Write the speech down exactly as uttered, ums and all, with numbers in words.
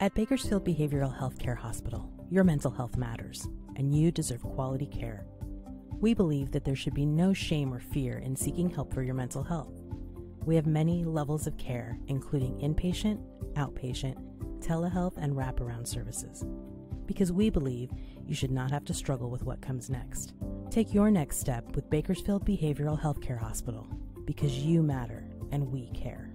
At Bakersfield Behavioral Healthcare Hospital, your mental health matters, and you deserve quality care. We believe that there should be no shame or fear in seeking help for your mental health. We have many levels of care, including inpatient, outpatient, telehealth, and wraparound services, because we believe you should not have to struggle with what comes next. Take your next step with Bakersfield Behavioral Healthcare Hospital, because you matter and we care.